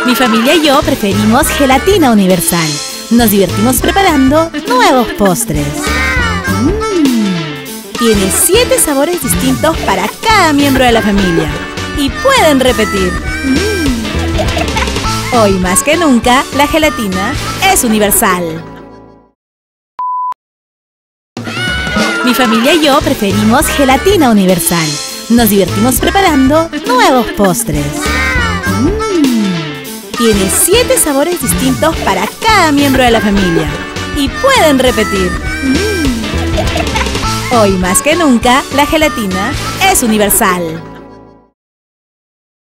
Mi familia y yo preferimos gelatina universal. Nos divertimos preparando nuevos postres. Tiene 7 sabores distintos para cada miembro de la familia. Y pueden repetir. Hoy más que nunca, la gelatina es universal. Mi familia y yo preferimos gelatina universal. Nos divertimos preparando nuevos postres. Tiene 7 sabores distintos para cada miembro de la familia. Y pueden repetir. Hoy más que nunca, la gelatina es universal.